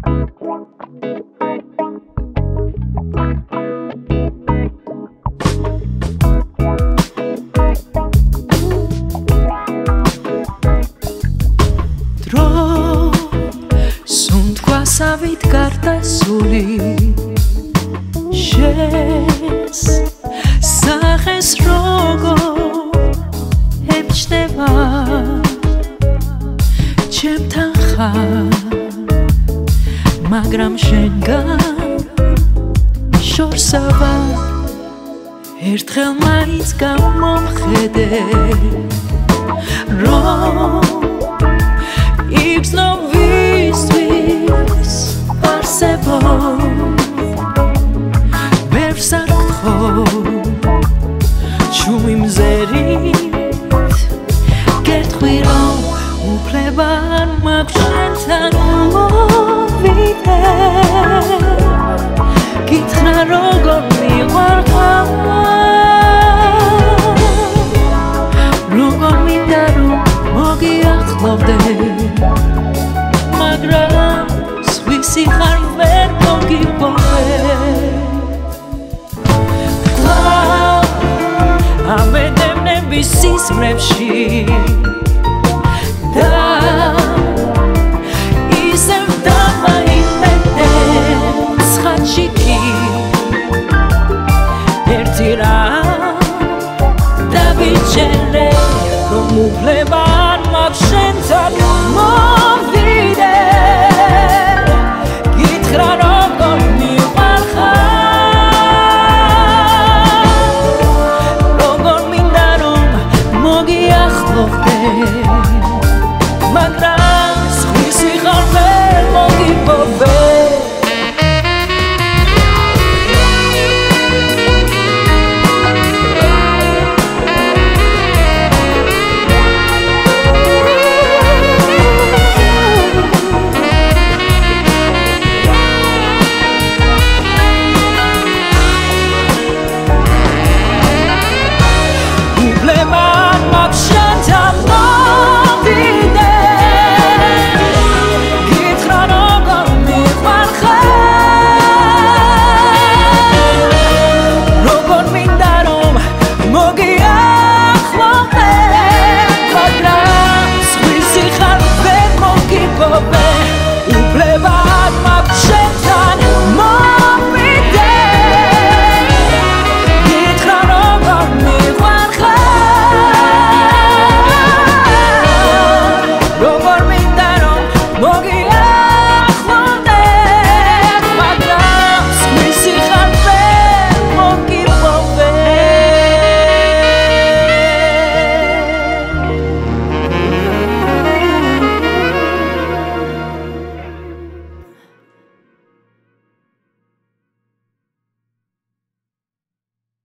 Savit გარდასული შენს სახეს როგორ ებჩნევა ჩემთან ხარ მაგრამ შენგან შორსავა ერთხელ მაინც გამომხედე რომ იგრძნო ბევრს არ გთხოვ ჩუმი მზერით გერთხვი რომ უფლება არ მაქვს შენთან მოვიდე გითხრა როგორ მიყვარხარ როგორ მინდა რომ მოგიახლოვდე მაგრამ სიხარ ვერ მოგიპოვე კვლავ ამედევნები სისხლებში და ისევ დამაიმედე ცხადში კი ერთი რამ დავიჩერე რომ უფლება